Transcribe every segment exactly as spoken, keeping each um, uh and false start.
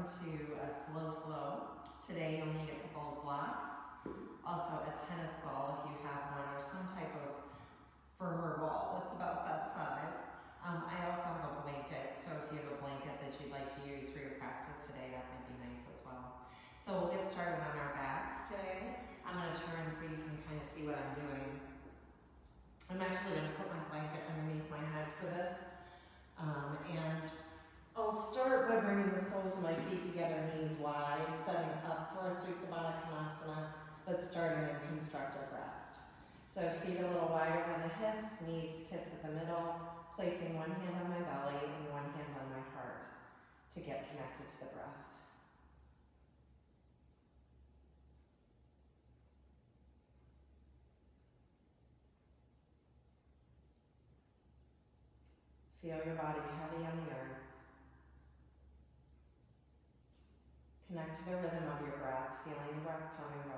welcome to a slow flow. Today you'll need a couple of blocks, also a tennis ball if you have one, or some type of firmer ball that's about that size. Um, I also have a blanket, so if you have a blanket that you'd like to use for your practice today, that might be nice as well. So we'll get started on our backs today. I'm going to turn so you can kind of see what I'm doing. I'm actually going to put my blanket underneath my head for this. Um, and I'll start by bringing the soles of my feet together, knees wide, setting up for a Supta Baddha Konasana, but starting in constructive rest. So feet a little wider than the hips, knees kiss at the middle, placing one hand on my belly and one hand on my heart to get connected to the breath. Feel your body heavy on the earth. Connect to the rhythm of your breath, feeling the breath come and go.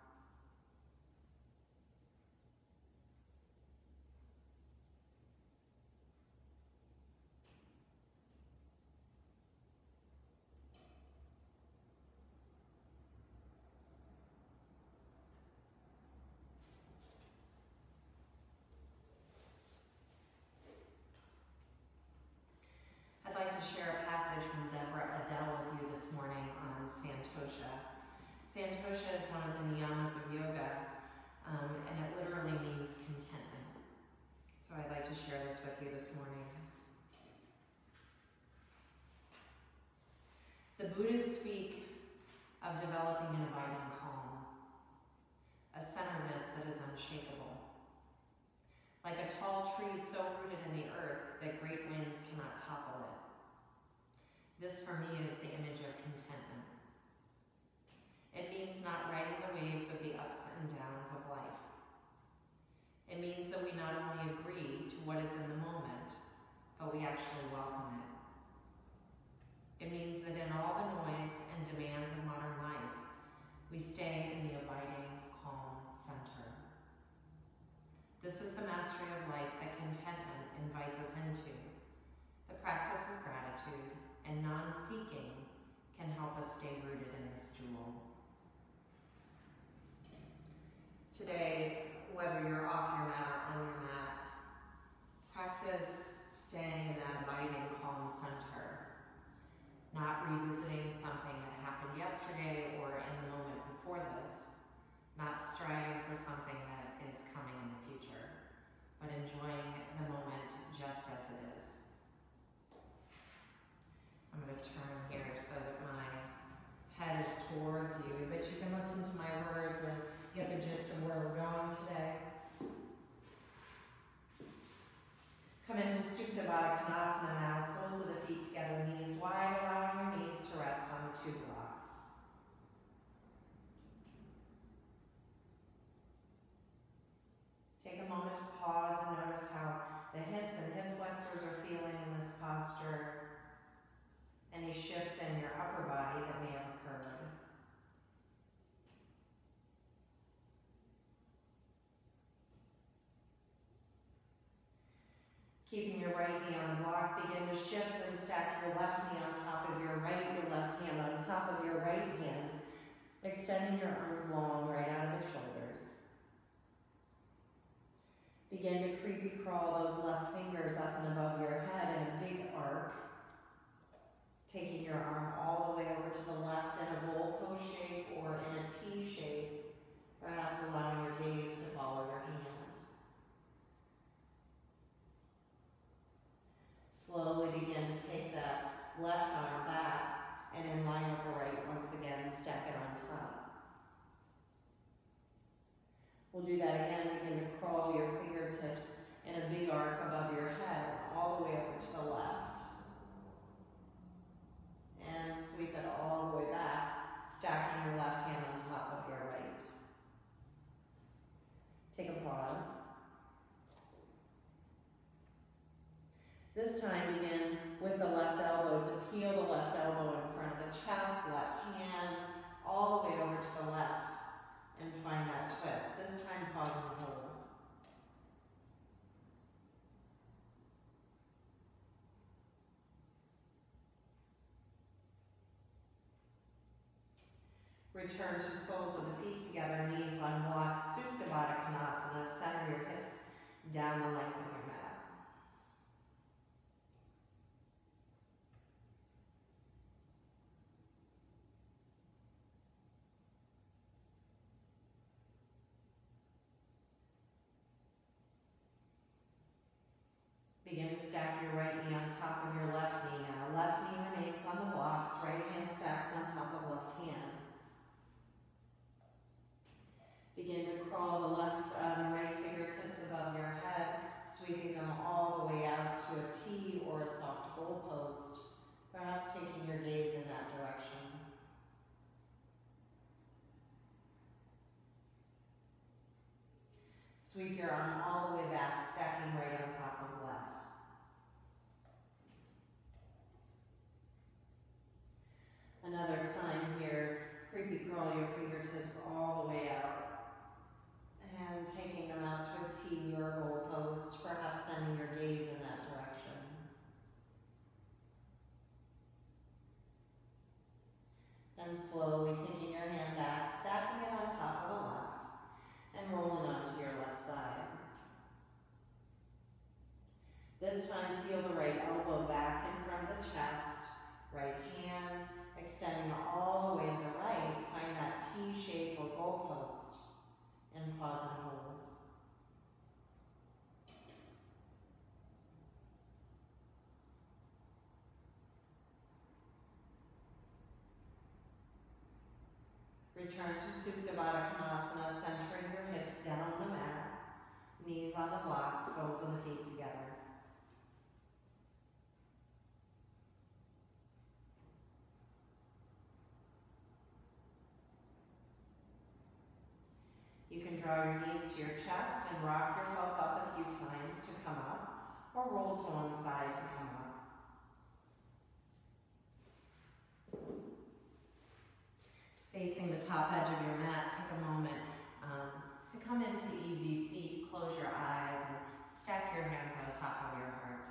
I'd like to share a passage from Deborah Adele with you this morning on Santosha. Santosha is one of the niyamas of yoga, um, and it literally means contentment. So I'd like to share this with you this morning. The Buddhists speak of developing an abiding calm, a centeredness that is unshakable. Like a tall tree so rooted in the earth that great winds cannot topple it. This for me is the image of contentment. It means not riding the waves of the ups and downs of life. It means that we not only agree to what is in the moment, but we actually welcome it. It means that in all the noise and demands of modern life, we stay in the abiding, calm center. This is the mastery of life that contentment invites us into. The practice of gratitude and non-seeking can help us stay rooted in this jewel. Today, whether you're off your mat or on your mat, practice staying in that abiding, calm center, not revisiting something that happened yesterday or in the moment before this, not striving for something that is coming in the future, but enjoying the moment just as it is. I'm going to turn here so that my head is towards you, but you can listen to my words and get the gist of where we're going today. Come into Supta Baddha Konasana now, soles of the feet together, knees wide, allowing your knees to rest on the two blocks. Take a moment to pause and notice how the hips and hip flexors are feeling in this posture. Any shift in your upper body that may have occurred. Keeping your right knee on the block, begin to shift and stack your left knee on top of your right, your left hand on top of your right hand, extending your arms long right out of the shoulders. Begin to creepy crawl those left fingers up and above your head in a big arc, taking your arm all the way over to the left in a bowl pose shape or in a T shape, perhaps allowing your gaze to follow your hand. Slowly begin to take that left arm back and in line with the right, once again, stack it on top. We'll do that again. Begin to crawl your fingertips in a big arc above your head, all the way over to the left. And sweep it all the way back, stacking your left hand on top of your right. Take a pause. This time begin with the left elbow to peel the left elbow Return to soles of the feet together, knees on block, Supta Baddha Konasana. Center your hips down the length of your mat. Begin to stack your right knee on top of your left knee now. Left knee remains on the blocks, right hand stacks on top of left hand. Begin to crawl the left, uh, the right fingertips above your head, sweeping them all the way out to a T or a soft goalpost, perhaps taking your gaze in that direction. Sweep your arm all the way back, stacking right on top of left. Another time here, creepy curl your fingertips all the way out. And taking them out to a T or a goalpost, perhaps sending your gaze in that direction. Then slowly taking your hand back, stacking it on top of the left, and rolling onto your left side. This time, peel the right elbow back in front of the chest, right hand, extending all the way to the right, find that T shape or goalpost, and pause and hold. Return to Supta Baddha Konasana, centering your hips down the mat, knees on the blocks, soles of the feet together. You can draw your knees to your chest and rock yourself up a few times to come up, or roll to one side to come up. Facing the top edge of your mat, take a moment um, to come into easy seat, close your eyes, and stack your hands on top of your heart.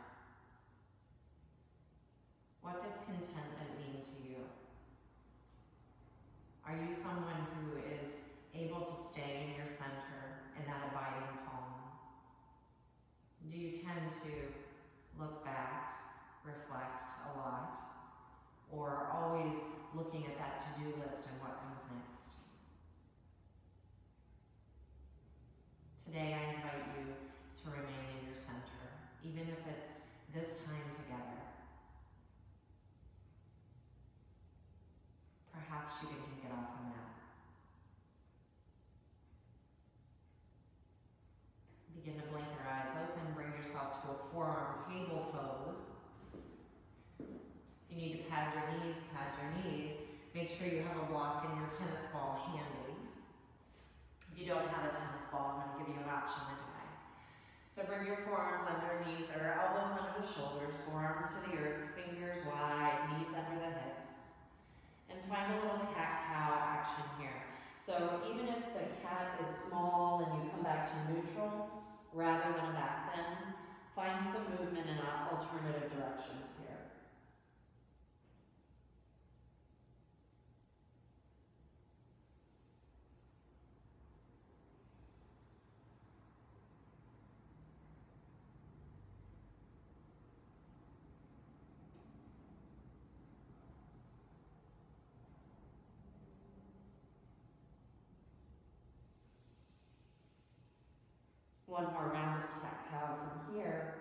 What does contentment mean to you? Are you someone who is able to stay in your center, in that abiding calm? Do you tend to look back, reflect a lot, or always looking at that to-do list and what comes next? Today I invite you to remain in your center, even if it's this time together. Perhaps you can take it off the mat. Begin to blink your eyes open, bring yourself to a forearm table pose. If you need to pad your knees, pad your knees. Make sure you have a block in your tennis ball handy. If you don't have a tennis ball, I'm going to give you an option anyway. So bring your forearms underneath, or elbows under the shoulders, forearms to the earth, fingers wide, knees under the hips. And find a little cat-cow action here. So even if the cat is small and you come back to neutral, rather than a back bend, find some movement in alternative directions here. One more round of cat-cow from here.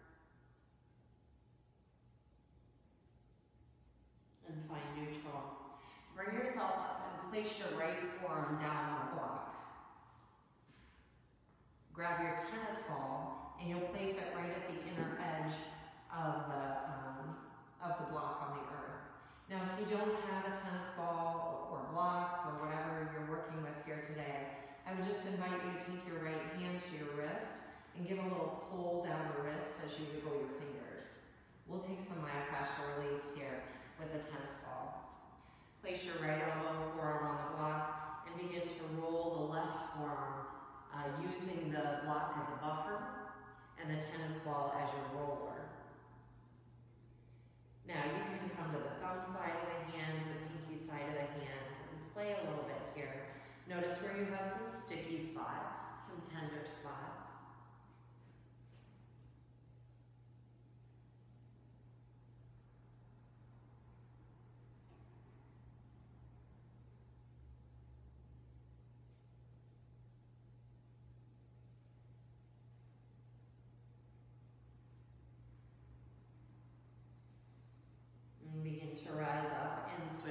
And find neutral. Bring yourself up and place your right forearm down on a block. Grab your tennis ball and you'll place it right at the inner edge of the, um, of the block on the earth. Now if you don't have a tennis ball or blocks or whatever you're working with here today, I would just invite you to take your right hand to your wrist and give a little pull down the wrist as you wiggle your fingers. We'll take some myofascial release here with the tennis ball. Place your right elbow, forearm on the block, and begin to roll the left forearm uh, using the block as a buffer and the tennis ball as your roller. Now you can come to the thumb side of the hand, to the pinky side of the hand, and play a little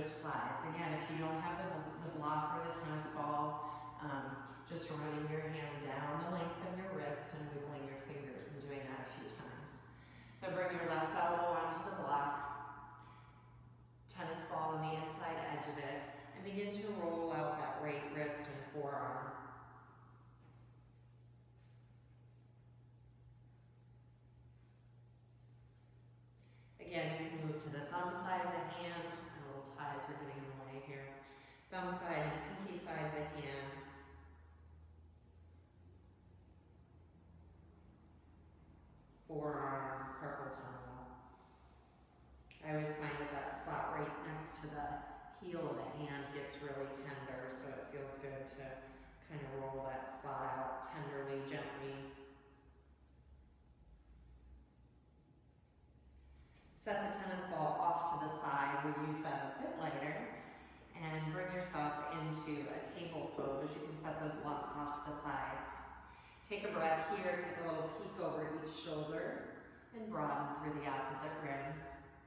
slides. Again, if you don't have the, the block or the tennis ball, um, just running your hand down the length of your wrist and wiggling your fingers and doing that a few times. So bring your left elbow onto the block, tennis ball on the inside edge of it, and begin to roll out that right wrist and forearm. Again, you can move to the thumb side of the hand. My little ties are getting in the way here. Thumb side and pinky side of the hand. Forearm, carpal tunnel. I always find that that spot right next to the heel of the hand gets really tender, so it feels good to kind of roll that spot out tenderly, gently. Set the tennis ball off to the side. We'll use that a bit lighter. And bring yourself into a table pose. You can set those blocks off to the sides. Take a breath here. Take a little peek over each shoulder and broaden through the opposite ribs.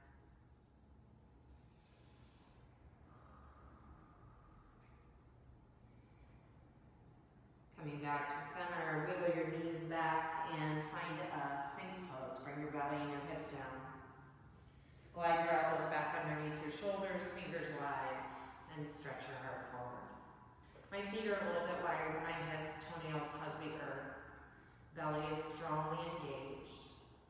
Coming back to center, wiggle your knees back and find a Sphinx pose. Bring your belly and your hips down. Glide your elbows back underneath your shoulders, fingers wide, and stretch your heart forward. My feet are a little bit wider than my hips, toenails hug the earth. Belly is strongly engaged.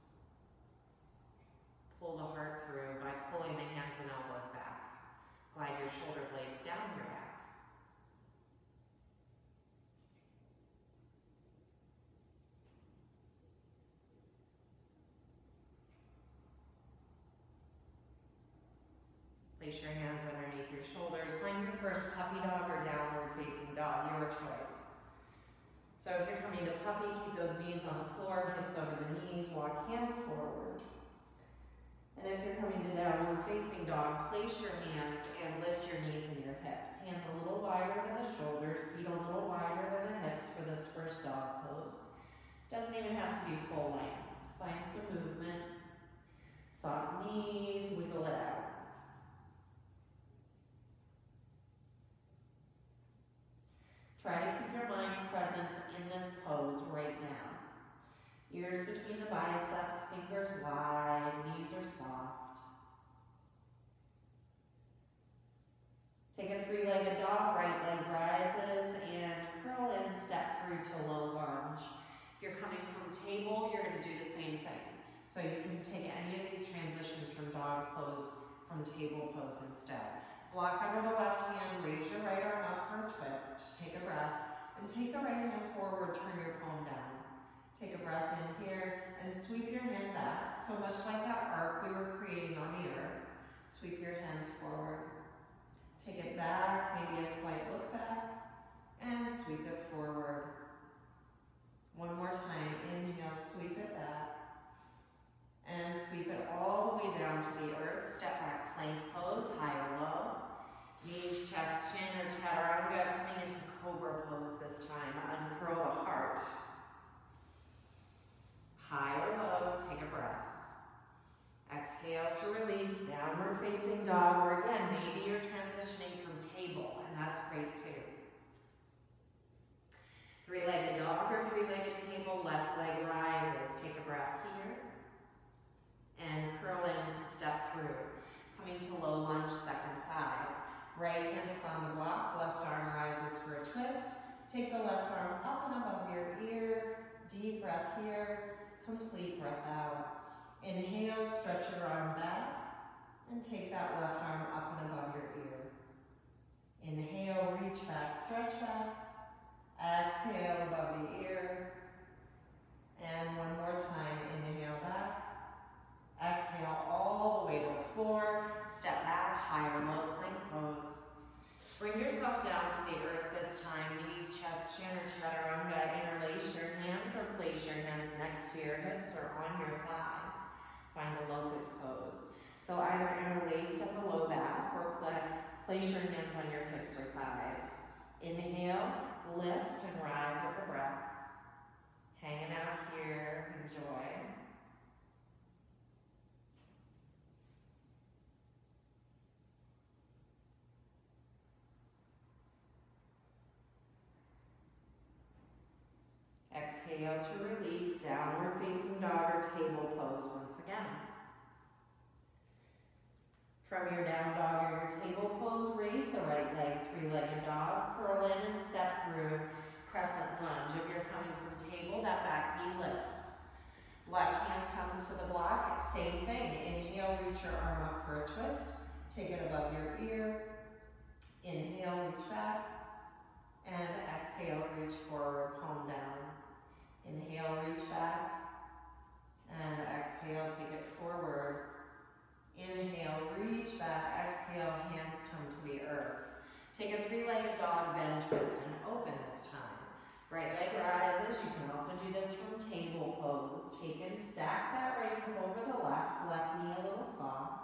Pull the heart through by pulling the hands and elbows back. Glide your shoulder blades down your back. Place your hands underneath your shoulders. Find your first puppy dog or downward facing dog, your choice. So if you're coming to puppy, keep those knees on the floor, hips over the knees, walk hands forward. And if you're coming to downward facing dog, place your hands and lift your knees and your hips. Hands a little wider than the shoulders, feet a little wider than the hips for this first dog pose. Doesn't even have to be full length. Find some movement. Soft knees, wiggle it out. Try to keep your mind present in this pose right now. Ears between the biceps, fingers wide, knees are soft. Take a three-legged dog, right leg rises, and curl in, step through to low lunge. If you're coming from table, you're going to do the same thing. So you can take any of these transitions from dog pose, from table pose instead. Block under the left hand, raise your right arm up for a twist. Take a breath, and take the right hand forward, turn your palm down. Take a breath in here, and sweep your hand back. So much like that arc we were creating on the earth. Sweep your hand forward. Take it back, maybe a slight look back, and sweep it forward. One more time, inhale, sweep it back. And sweep it all the way down to the earth. Step back, plank pose, high or low. Knees, chest, chin, or chaturanga. Coming into cobra pose this time. Uncurl the heart. High or low, take a breath. Exhale to release, downward facing dog, or again, maybe you're transitioning from table, and that's great too. Three-legged dog or three-legged table, left leg rises. Take a breath here. And curl in to step through. Coming to low lunge, second side. Right hand is on the block, left arm rises for a twist. Take the left arm up and above your ear. Deep breath here, complete breath out. Inhale, stretch your arm back, and take that left arm up and above your ear. Inhale, reach back, stretch back. Exhale above the ear. And one more time, inhale back. Exhale all the way to the floor. Step back, high or low plank pose. Bring yourself down to the earth this time. Knees, chest, chin, or chaturanga. Interlace your hands or place your hands next to your hips or on your thighs. Find a locust pose. So either interlaced at the low back or place your hands on your hips or thighs. Inhale, lift and rise with the breath. Hanging out here, enjoy. Exhale to release, downward facing dog or table pose once again. From your down dog or your table pose, raise the right leg, three-legged dog, curl in and step through crescent lunge. If you're coming from table, that back knee lifts. Left hand comes to the block, same thing. Inhale, reach your arm up for a twist. Take it above your ear. Inhale, reach back. And exhale, reach forward, palm down. Inhale, reach back. And exhale, take it forward. Inhale, reach back. Exhale, hands come to the earth. Take a three-legged dog, bend, twist, and open this time. Right leg rises. You can also do this from table pose. Take and stack that right hip over the left. Left knee a little soft.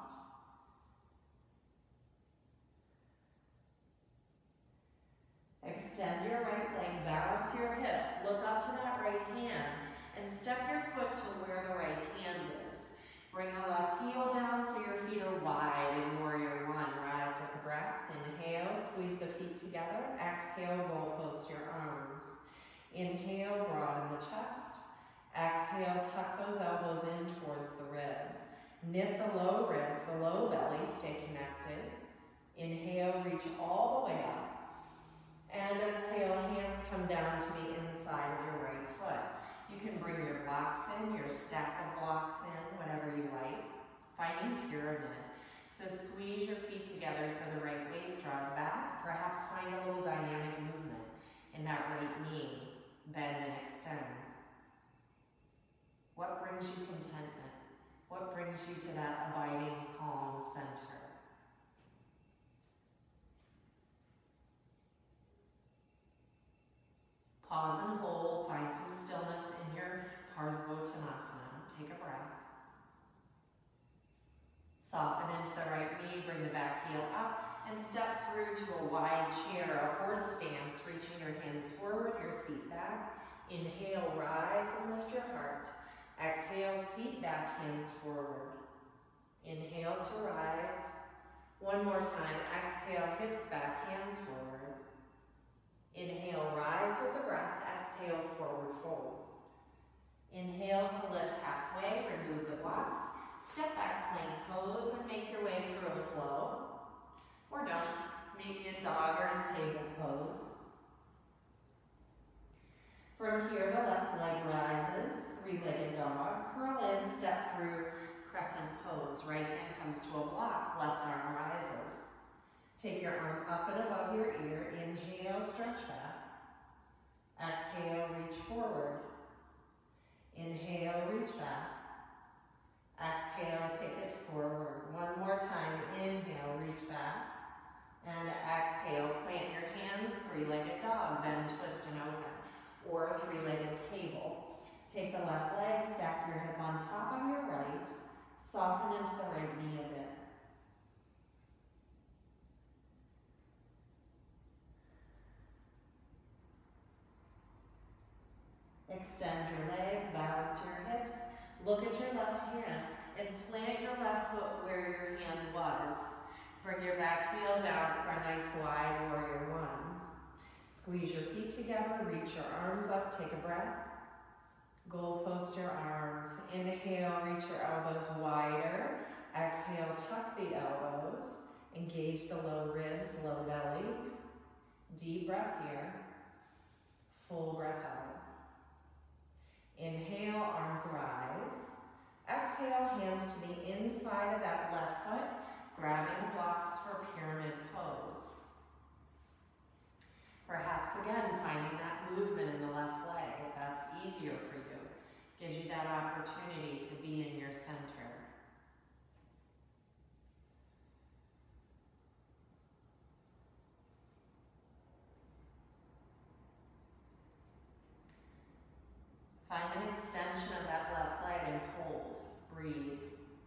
Extend your right leg, balance your hips, look up to that right hand, and step your foot to where the right hand is. Bring the left heel down so your feet are wide in warrior one. Rise with the breath. Inhale, squeeze the feet together. Exhale, goal post your arms. Inhale, broaden the chest. Exhale, tuck those elbows in towards the ribs. Knit the low ribs, the low belly, stay connected. Inhale, reach all the way up. And exhale, hands come down to the inside of your right foot. You can bring your blocks in, your stack of blocks in, whatever you like. Finding pyramid. So squeeze your feet together so the right waist draws back. Perhaps find a little dynamic movement in that right knee. Bend and extend. What brings you contentment? What brings you to that abiding, calm center? Pause and hold. Find some stillness in your Parsvottanasana. Take a breath. Soften into the right knee. Bring the back heel up and step through to a wide chair, a horse stance, reaching your hands forward, your seat back. Inhale, rise and lift your heart. Exhale, seat back, hands forward. Inhale to rise. One more time. Exhale, hips back, hands forward. Inhale, rise with the breath. Exhale, forward fold. Inhale to lift halfway, remove the blocks. Step back, plank pose, and make your way through a flow. Or don't, maybe a dog or a table pose. From here, the left leg rises, three-legged dog. Curl in, step through crescent pose. Right hand comes to a block, left arm rises. Take your arm up and above your ear. Inhale, stretch back. Exhale, reach forward. Inhale, reach back. Exhale, take it forward. One more time. Inhale, reach back. And exhale, plant your hands, three-legged dog, bend, twist, and open. Or three-legged table. Take the left leg, stack your hip on top of your right. Soften into the right knee a bit. Extend your leg, balance your hips. Look at your left hand and plant your left foot where your hand was. Bring your back heel down for a nice wide warrior one. Squeeze your feet together, reach your arms up, take a breath. Goal post your arms. Inhale, reach your elbows wider. Exhale, tuck the elbows. Engage the low ribs, low belly. Deep breath here. Full breath out. Inhale, arms rise. Exhale, hands to the inside of that left foot, grabbing the blocks for pyramid pose. Perhaps again, finding that movement in the left leg, if that's easier for you, gives you that opportunity to be in your center. Find an extension of that left leg and hold. Breathe.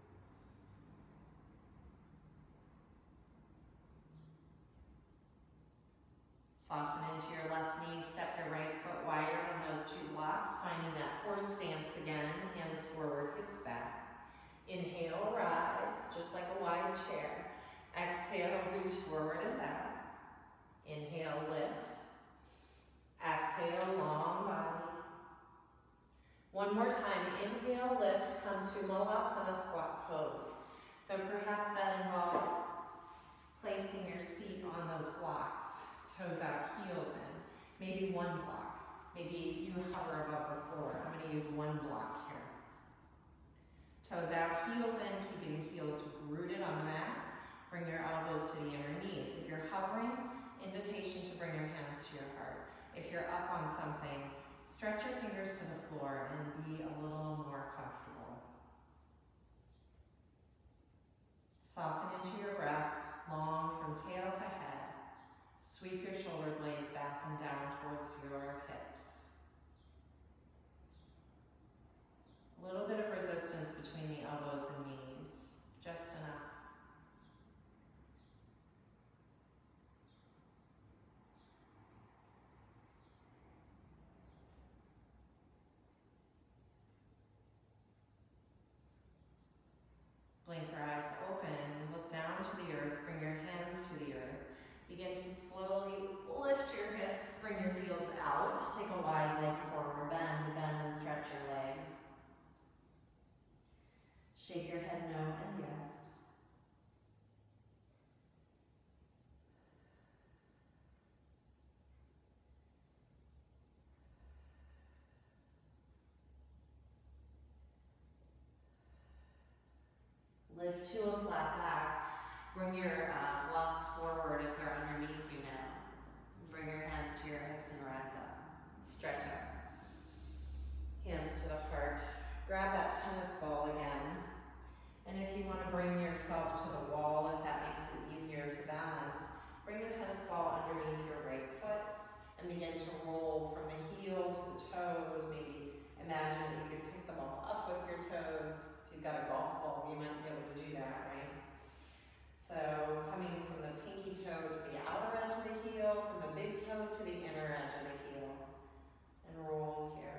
Soften into your left knee. Step your right foot wider than those two blocks. Finding that horse stance again. Hands forward, hips back. Inhale, rise, just like a wide chair. Exhale, reach forward and back. Inhale, lift. Exhale, long body. come to Malasana squat pose. So perhaps that involves placing your seat on those blocks, toes out, heels in, maybe one block. Maybe you hover above the floor. I'm going to use one block here. Toes out, heels in, keeping the heels rooted on the mat. Bring your elbows to the inner knees. If you're hovering, invitation to bring your hands to your heart. If you're up on something, stretch your fingers to the floor and be a little more comfortable. Soften into your breath, long from tail to head. Sweep your shoulder blades back and down towards your hips. A little bit of resistance between the elbows and knees, just enough. Blink your eyes open, look down to the earth, bring your hands to the earth. Begin to slowly lift your hips, bring your heels out. Take a wide leg forward, bend, bend and stretch your legs. Shake your head no and yes. Lift to a flat back. Bring your uh, blocks forward if you're underneath you now. Bring your hands to your hips and rise up. Stretch out. Hands to the heart. Grab that tennis ball again. And if you want to bring yourself to the wall, if that makes it easier to balance, bring the tennis ball underneath your right foot and begin to roll from the heel to the toes. Maybe imagine that you could pick the ball up with your toes. If you've got a golf ball, you might be able to do that, right? So coming from the pinky toe to the outer edge of the heel, from the big toe to the inner edge of the heel, and roll here.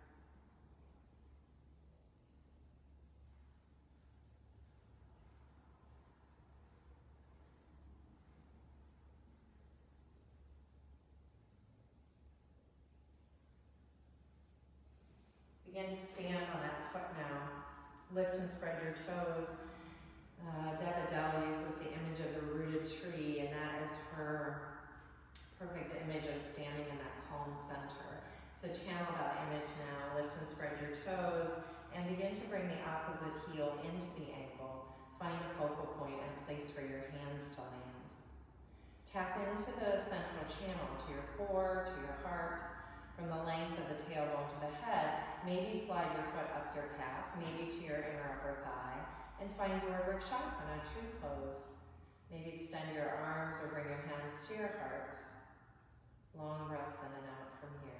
Begin to stand on that foot now. Lift and spread your toes. Uh, Deb Adele uses the image of the rooted tree, and that is her perfect image of standing in that calm center. So channel that image now. Lift and spread your toes, and begin to bring the opposite heel into the ankle. Find a focal point and a place for your hands to land. Tap into the central channel, to your core, to your heart. From the length of the tailbone to the head, maybe slide your foot up your calf, maybe to your inner upper thigh, and find your Vrikshasana, tree pose. Maybe extend your arms or bring your hands to your heart. Long breaths in and out from here.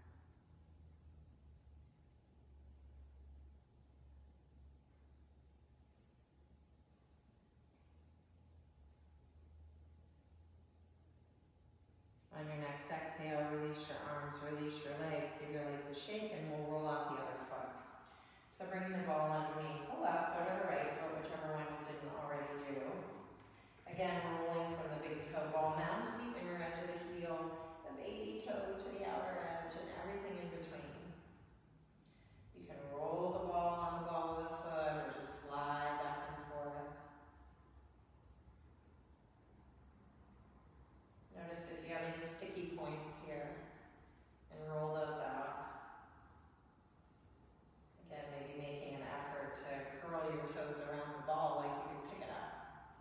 On your next exhale, release your arms, release your legs, give your legs a shake, and we'll roll out the other foot. So bringing the ball underneath the left foot or the right foot, whichever one you didn't already do. Again, rolling from the big toe ball mound to the inner edge of the heel, the baby toe to the outer edge, and everything in between. You can roll the ball on the ball of the foot, or just slide back and forth. Notice if you have any sticky points here, and roll those out. Again, maybe making an effort to curl your toes around the ball like you can pick it up.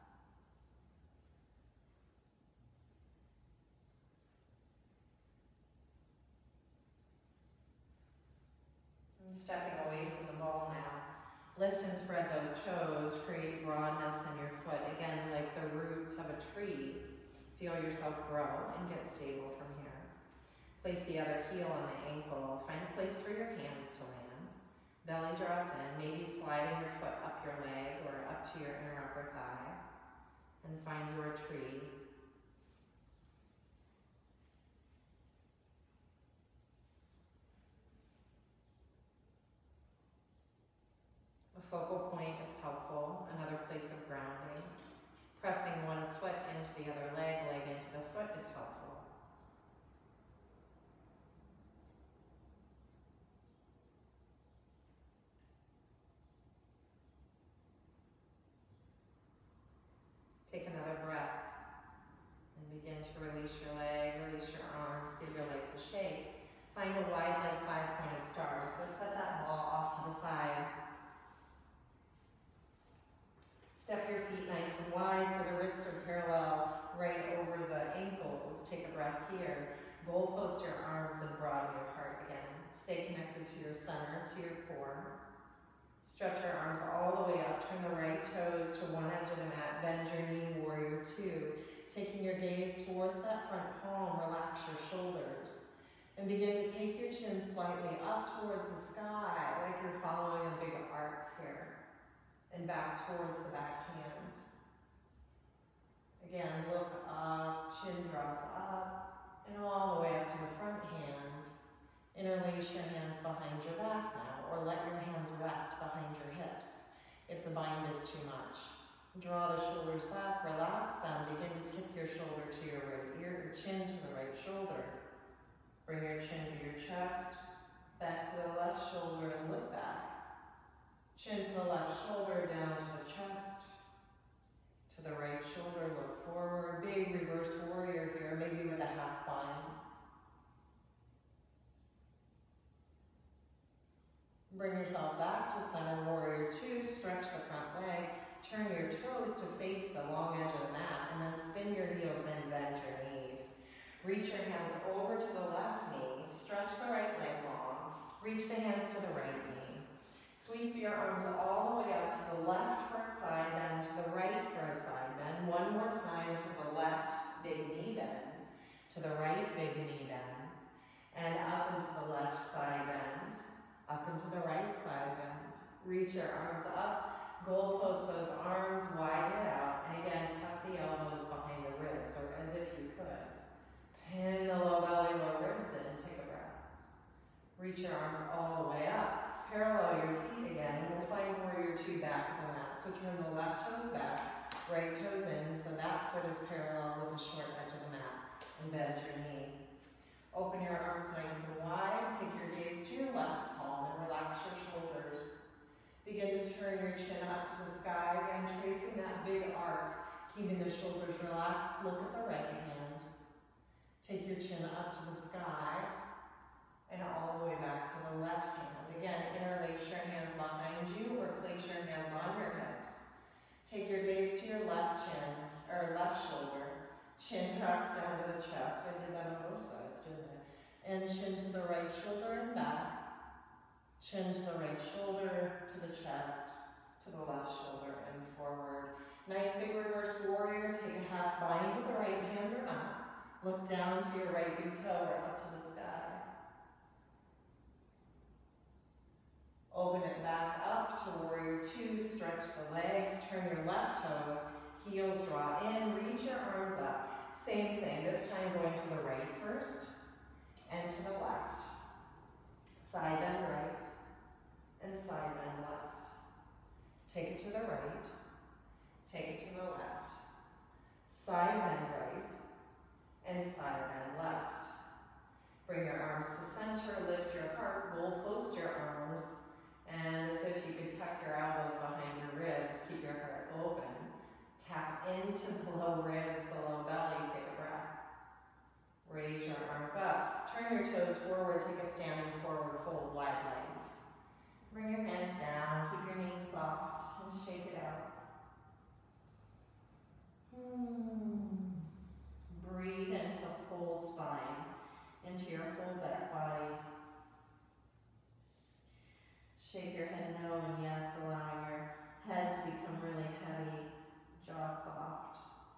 And stepping away from the ball now. Lift and spread those toes, create broadness in your foot. Again, like the roots of a tree. Feel yourself grow and get stable from here. Place the other heel on the ankle. Find a place for your hands to land. Belly draws in, maybe sliding your foot up your leg or up to your inner upper thigh. And find your tree. A focal point is helpful, another place of grounding. Pressing one foot into the other leg, leg into the foot is helpful. Begin to release your leg, release your arms, give your legs a shake. Find a wide leg five-pointed star. So set that ball off to the side. Step your feet nice and wide so the wrists are parallel right over the ankles. Take a breath here. Goal post your arms and broaden your heart again. Stay connected to your center, to your core. Stretch your arms all the way up. Turn the right toes to one edge of the mat. Bend your knee, warrior two. Taking your gaze towards that front palm, relax your shoulders. And begin to take your chin slightly up towards the sky, like you're following a big arc here. And back towards the back hand. Again, look up, chin draws up, and all the way up to the front hand. Interlace your hands behind your back now, or let your hands rest behind your hips if the bind is too much. Draw the shoulders back, relax them, begin to tip your shoulder to your right ear, or chin to the right shoulder. Bring your chin to your chest, back to the left shoulder and look back. Chin to the left shoulder, down to the chest. To the right shoulder, look forward. Big reverse warrior here, maybe with a half bind. Bring yourself back to center, warrior two. Stretch the front leg. Turn your toes to face the long edge of the mat, and then spin your heels in, bend your knees. Reach your hands over to the left knee. Stretch the right leg long. Reach the hands to the right knee. Sweep your arms all the way up to the left for a side bend, to the right for a side bend. One more time to the left, big knee bend. To the right, big knee bend. And up into the left side bend. Up into the right side bend. Reach your arms up. Goal post those arms, widen it out. And again, tuck the elbows behind the ribs, or as if you could. Pin the low belly, low ribs in. Take a breath. Reach your arms all the way up. Parallel your feet again, and we'll find warrior two back on the mat. So turn the left toes back, right toes in, so that foot is parallel with the short edge of the mat, and bend your knee. Open your arms nice and wide, take your gaze to your left palm, and relax your shoulders. Begin to turn your chin up to the sky, again tracing that big arc, keeping the shoulders relaxed. Look at the right hand. Take your chin up to the sky, and all the way back to the left hand. Again, interlace your hands behind you or place your hands on your hips. Take your gaze to your left chin, or left shoulder. Chin drops down to the chest. I did that on both sides, didn't I? And chin to the right shoulder and back. Chin to the right shoulder, to the chest, to the left shoulder and forward. Nice big reverse warrior. Take a half bind with the right hand or not. Look down to your right big toe or up to the sky. Open it back up to warrior two. Stretch the legs. Turn your left toes. Heels draw in. Reach your arms up. Same thing. This time going to the right first and to the left. Side bend right and side bend left. Take it to the right. Take it to the left. Side bend right and side bend left. Bring your arms to center. Lift your heart. Goal post your arms. And as if you could tuck your elbows behind your ribs, keep your heart open. Tap into the low ribs, the low belly, take a breath. Raise your arms up. Turn your toes forward, take a standing forward fold, wide legs. Bring your hands down, keep your knees soft, and shake it out. Hmm. Breathe into the whole spine, into your whole back body. Shake your head no, and yes, allowing your head to become really heavy, jaw soft.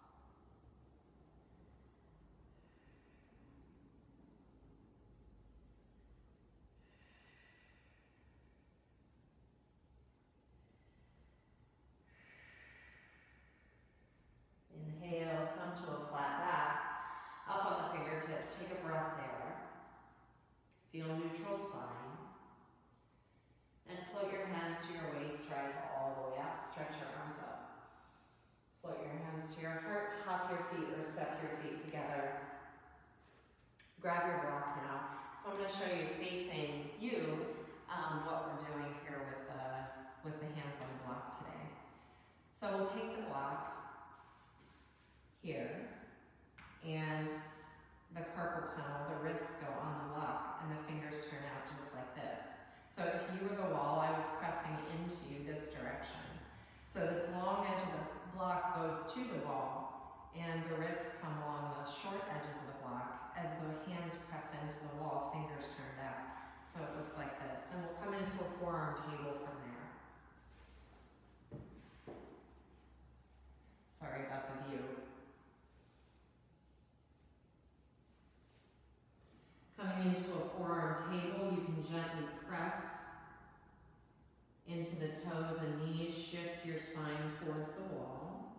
Inhale, come to a flat back, up on the fingertips, take a breath there. Feel neutral spine. And float your hands to your waist, rise all the way up, stretch your arms up. Float your hands to your heart, hop your feet or step your feet together. Grab your block now. So I'm going to show you facing you um, what we're doing here with the, with the hands on the block today. So we'll take the block here, and the carpal tunnel, the wrists go on the block, and the fingers turn out just like this. So if you were the wall, I was pressing into this direction. So this long edge of the block goes to the wall, and the wrists come along the short edges of the block. As the hands press into the wall, fingers turned out. So it looks like this. And we'll come into a forearm table from there. Sorry about the view. Coming into a forearm table, you can gently press into the toes and knees, shift your spine towards the wall.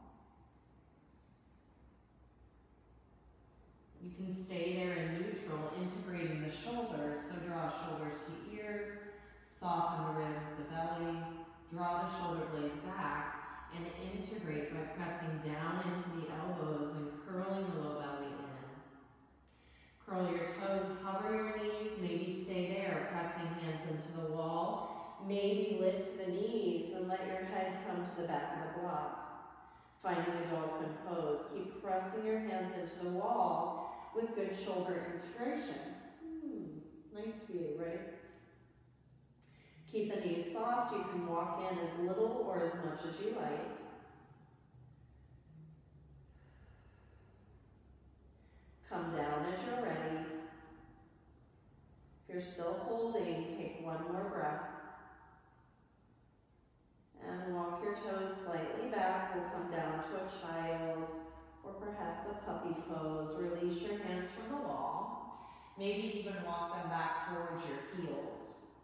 You can stay there in neutral, integrating the shoulders, so draw shoulders to ears, soften the ribs, the belly, draw the shoulder blades back, and integrate by pressing down into the elbows and curling the low belly in. Curl your toes, hover your knees, maybe stay there, pressing hands into the wall. Maybe lift the knees and let your head come to the back of the block. Finding a dolphin pose. Keep pressing your hands into the wall with good shoulder integration. Hmm, nice view, right? Keep the knees soft. You can walk in as little or as much as you like. Come down as you're ready. If you're still holding, take one more breath. And walk your toes slightly back. We'll come down to a child or perhaps a puppy pose. Release your hands from the wall. Maybe even walk them back towards your heels.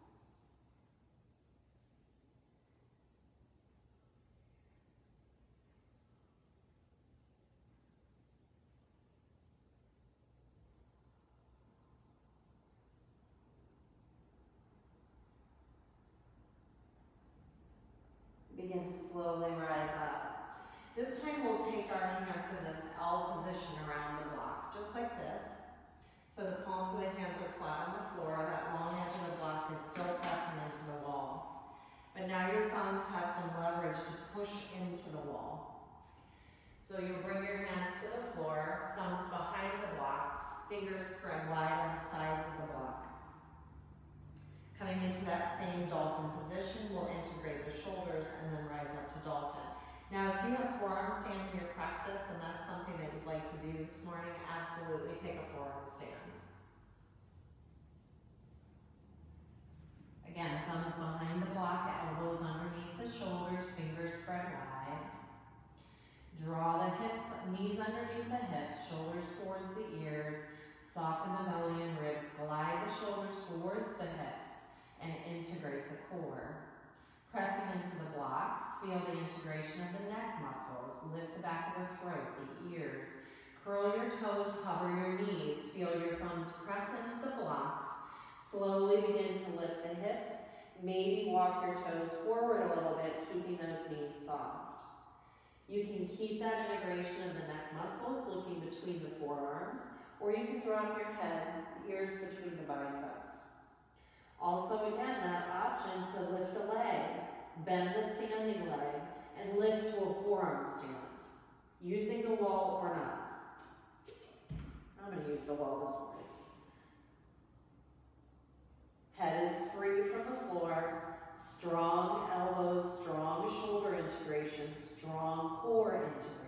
Begin to slowly rise up. This time we'll take our hands in this L position around the block, just like this. So the palms of the hands are flat on the floor. That long edge of the block is still pressing into the wall. But now your thumbs have some leverage to push into the wall. So you'll bring your hands to the floor, thumbs behind the block, fingers spread wide on the sides of the block. Coming into that same dolphin position, we'll integrate the shoulders and then rise up to dolphin. Now, if you have forearm stand in your practice and that's something that you'd like to do this morning, absolutely take a forearm stand. Again, thumbs behind the block, elbows underneath the shoulders, fingers spread wide. Draw the hips, knees underneath the hips, shoulders towards the ears, soften the belly and ribs, glide the shoulders towards the hips, and integrate the core. Pressing into the blocks, feel the integration of the neck muscles. Lift the back of the throat, the ears. Curl your toes, hover your knees. Feel your thumbs press into the blocks. Slowly begin to lift the hips. Maybe walk your toes forward a little bit, keeping those knees soft. You can keep that integration of the neck muscles, looking between the forearms, or you can drop your head, ears between the biceps. Also, again, that option to lift a leg, bend the standing leg, and lift to a forearm stand, using the wall or not. I'm going to use the wall this morning. Head is free from the floor. Strong elbows, strong shoulder integration, strong core integration.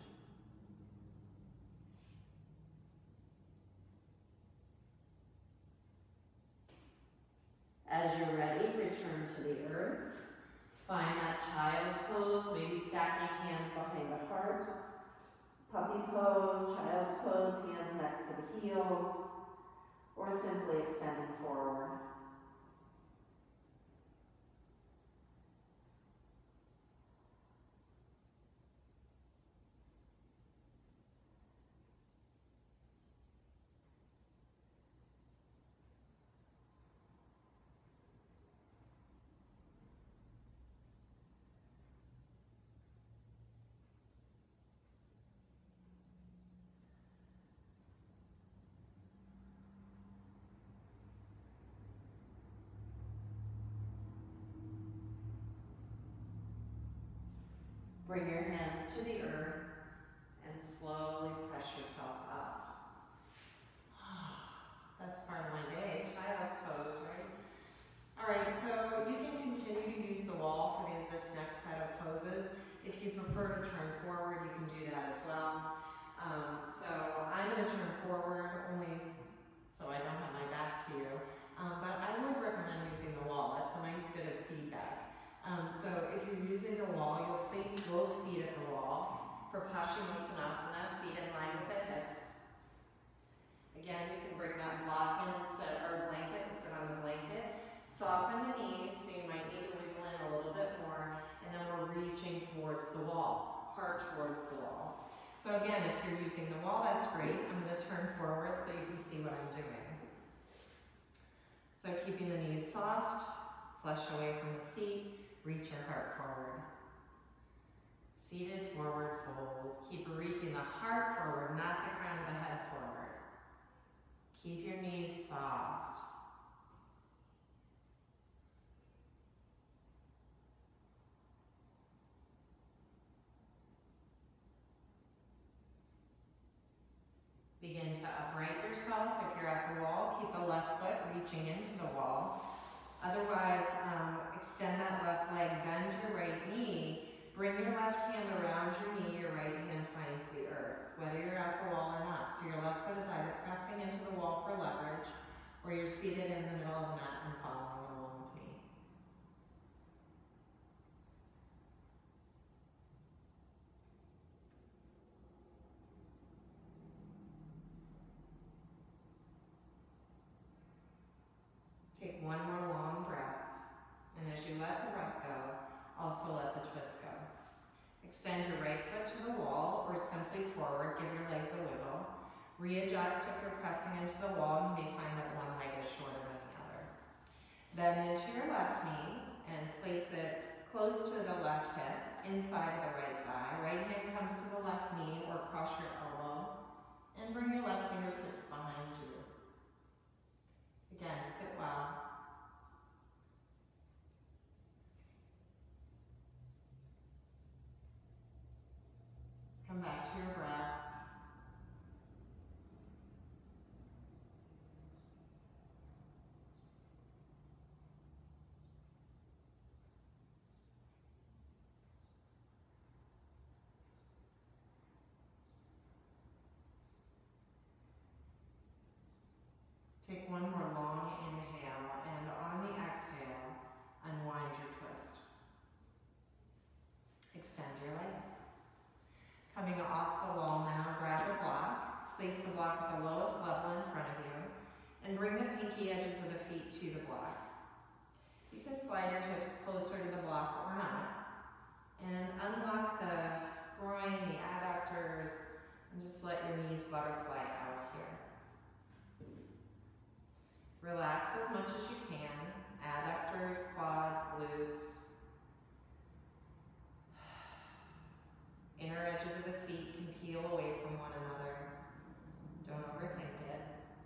As you're ready, return to the earth. Find that child's pose, maybe stacking hands behind the heart. Puppy pose, child's pose, hands next to the heels, or simply extending forward. Bring your hands to the earth and slowly press yourself up. forward only so I don't have my back to you. Um, but I would recommend using the wall. That's a nice bit of feedback. Um, so if you're using the wall, you'll place both feet at the wall. For Paschimottanasana, feet in line with the hips. Again, you can bring that block in and sit, or blanket and sit on the blanket. Soften the knees, so you might need to wiggle in a little bit more, and then we're reaching towards the wall, heart towards the wall. So again, if you're using the wall, that's great. I'm going to turn forward so you can see what I'm doing. So keeping the knees soft, flesh away from the seat, reach your heart forward. Seated, forward, fold. Keep reaching the heart forward, not the crown of the head forward. Keep your knees soft. Begin to upright yourself. If you're at the wall, keep the left foot reaching into the wall. Otherwise, um, extend that left leg, bend your right knee. Bring your left hand around your knee, your right hand finds the earth, whether you're at the wall or not. So your left foot is either pressing into the wall for leverage, or you're seated in the middle of the mat and following along with me. Take one more long breath, and as you let the breath go, also let the twist go. Extend your right foot to the wall or simply forward, give your legs a wiggle. Readjust if you're pressing into the wall. You may find that one leg is shorter than the other. Bend into your left knee and place it close to the left hip, inside the right thigh. Right hand comes to the left knee or cross your elbow, and bring your left fingertips behind you. Again, sit well. Come back to your breath. Take one more long inhale, and on the exhale, unwind your twist. Extend your legs. Coming off the wall now, grab a block. Place the block at the lowest level in front of you, and bring the pinky edges of the feet to the block. You can slide your hips closer to the block or not, and unlock the groin, the adductors, and just let your knees butterfly out here. Relax as much as you can. Adductors, quads, glutes. Inner edges of the feet can peel away from one another. Don't overthink it.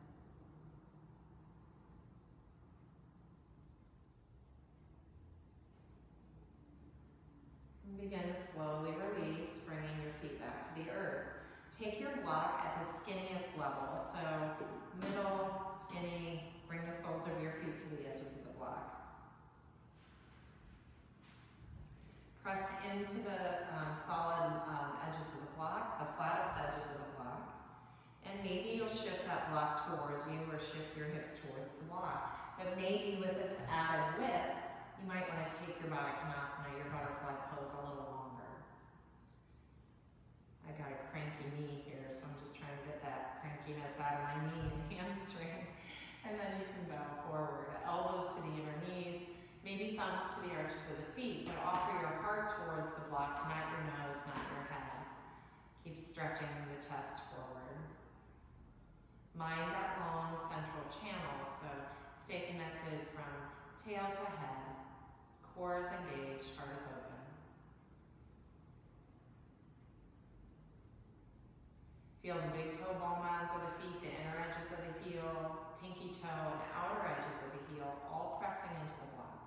And begin to slowly release, bringing your feet back to the earth. Take your block at the skinniest level. So middle, skinny, bring the soles of your feet to the edges of the block. Press into the um, solid um, edges of the block, the flattest edges of the block. And maybe you'll shift that block towards you or shift your hips towards the block. But maybe with this added width, you might want to take your Baddha Konasana, your butterfly pose, a little longer. I got a cranky knee here, so I'm just trying to get that crankiness out of my knee and hamstring. And then you can bow forward, elbows to the inner knees, maybe thumbs to the arches of the feet, but offer your heart towards the block, not your nose, not your head. Keep stretching the chest forward. Mind that long central channel, so stay connected from tail to head. Core is engaged, heart is open. Feel the big toe ball mounds of the feet, the inner edges of the heel, pinky toe, and outer edges of the heel, all pressing into the block.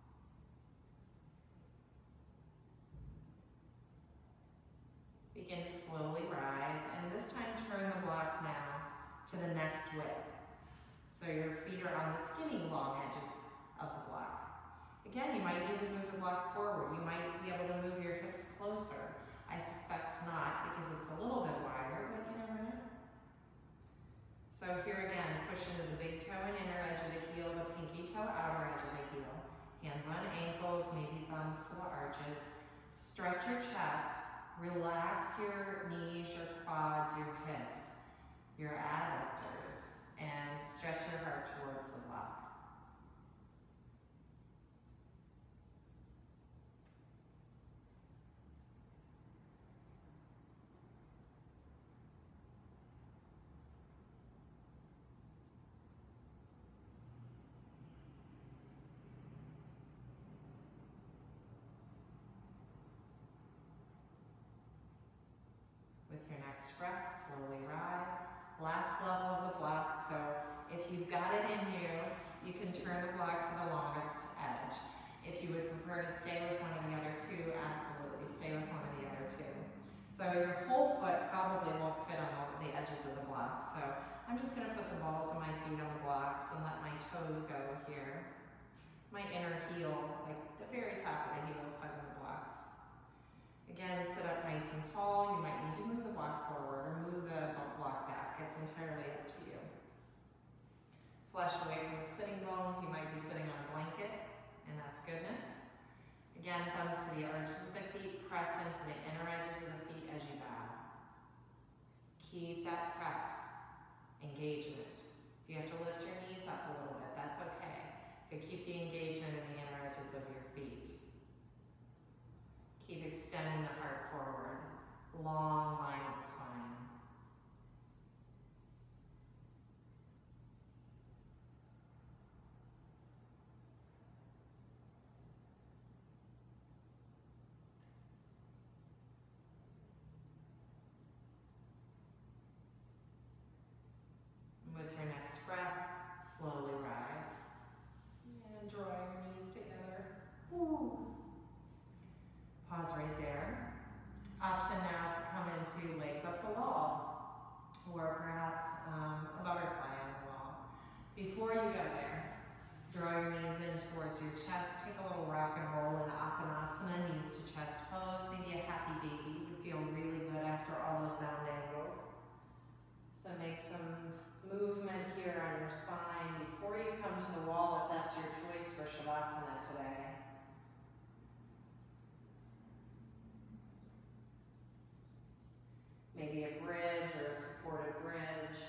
Begin to slowly rise, and this time turn the block now to the next width. So your feet are on the skinny long edges of the block. Again, you might need to move the block forward. You might be able to move your hips closer. I suspect not, because it's a little bit wider, but you never know. Relax your knees, your quads, your hips, your adductors, and stretch your heart towards the block. With your next breath, slowly rise. Last level of the block, so if you've got it in you, you can turn the block to the longest edge. If you would prefer to stay with one of the other two, absolutely stay with one of the other two. So your whole foot probably won't fit on all the edges of the block, so I'm just gonna put the balls of my feet on the blocks and let my toes go here. My inner heel, like the very top of the heel is hugging the blocks. Again, sit up nice and tall. You might need to move the block forward or move the block back. It's entirely up to you. Flush away from the sitting bones. You might be sitting on a blanket, and that's goodness. Again, thumbs to the arches of the feet. Press into the inner edges of the feet as you bow. Keep that press, engagement. If you have to lift your knees up a little bit, that's okay. But keep the engagement in the inner edges of your feet. Keep extending the heart forward. Long line of the spine. With your next breath, slowly rise. And draw your knees together. Ooh. Pause right there. Option now to come into legs up the wall, or perhaps um, a butterfly on the wall. Before you go there, draw your knees in towards your chest. Take a little rock and roll in Apanasana, knees to chest pose. Maybe a happy baby would feel really good after all those bound angles. So make some movement here on your spine before you come to the wall, if that's your choice for Shavasana today. Maybe a bridge or a supported bridge.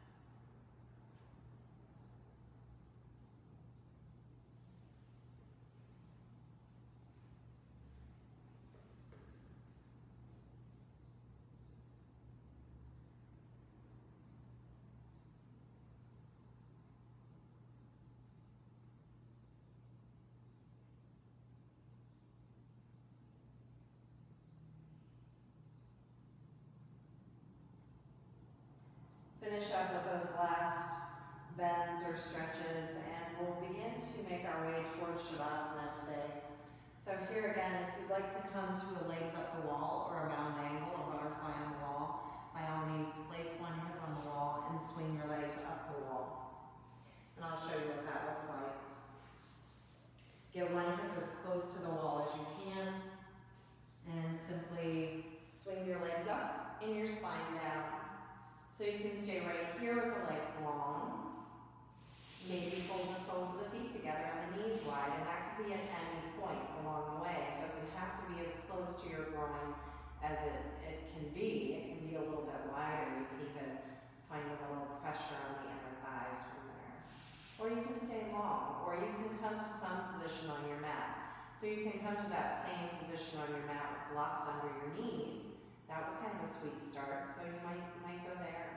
Finish up with those last bends or stretches, and we'll begin to make our way towards Shavasana today. So here again, if you'd like to come to a legs up the wall or a bound angle, a butterfly on the wall, by all means place one hip on the wall and swing your legs up the wall. And I'll show you what that looks like. Get one hip as close to the wall as you can, and simply swing your legs up and your spine down. So you can stay right here with the legs long. Maybe fold the soles of the feet together and the knees wide, and that could be an end point along the way. It doesn't have to be as close to your groin as it, it can be. It can be a little bit wider. You can even find a little pressure on the inner thighs from there. Or you can stay long, or you can come to some position on your mat. So you can come to that same position on your mat with blocks under your knees. That was kind of a sweet start, so you might, you might go there.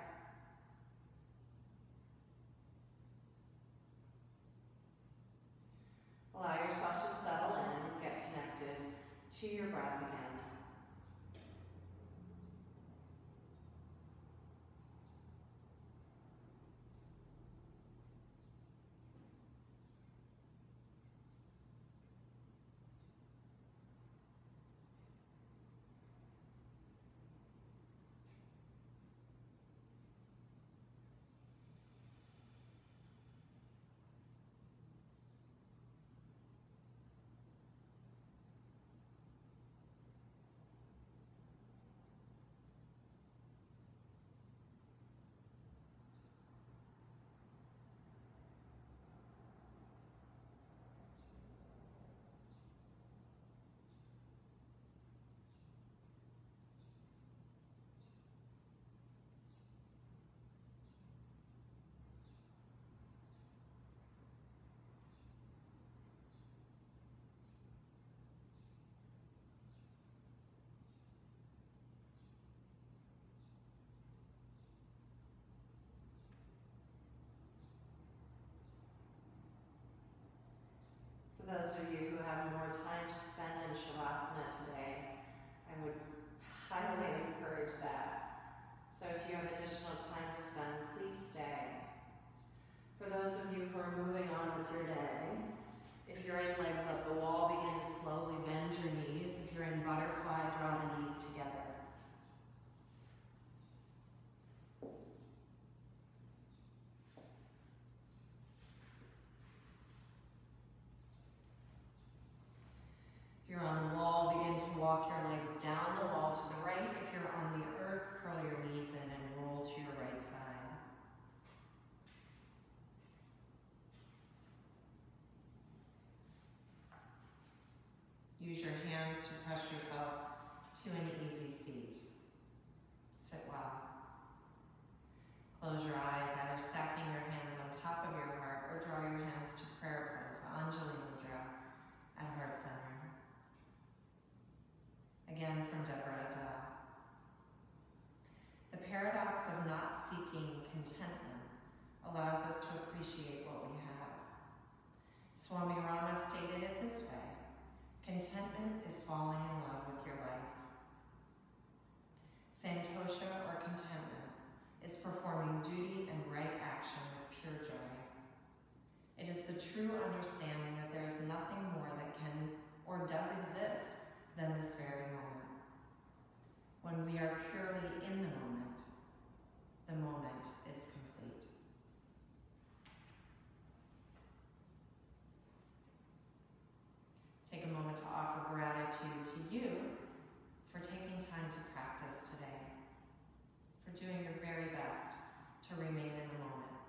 Allow yourself to settle in and get connected to your breath again. have additional time to spend, please stay. For those of you who are moving on with your day, if you're in legs up the wall, begin to slowly bend your knees. If you're in butterfly, draw the knees together. If you're on the wall, begin to walk your legs down the wall to the right. If you're on the earth, curl your knees in and roll to your right side. Use your hands to press yourself to an easy seat. Sit well. Close your eyes, either stacking your hands on top of your heart or draw your hands to prayer pose, Jolynn at Heart Center. Again from Deborah Adele. The paradox of not seeking contentment allows us to appreciate what we have. Swami Rama stated it this way: contentment is falling in love with your life. Santosha, or contentment, is performing duty and right action with pure joy. It is the true understanding that there is nothing more that can or does exist than this very moment. When we are purely in the moment, the moment is complete. Take a moment to offer gratitude to you for taking time to practice today, for doing your very best to remain in the moment.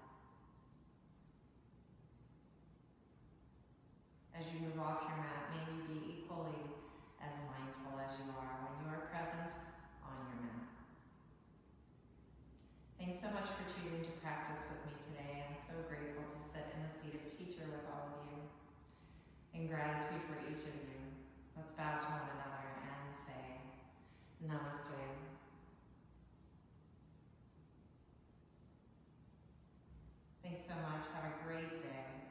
As you move off your mat, may you be equally as mindful as you are when you are present on your mat. Thanks so much for choosing to practice with me today. I'm so grateful to sit in the seat of teacher with all of you. In gratitude for each of you, let's bow to one another and say, Namaste. Thanks so much. Have a great day.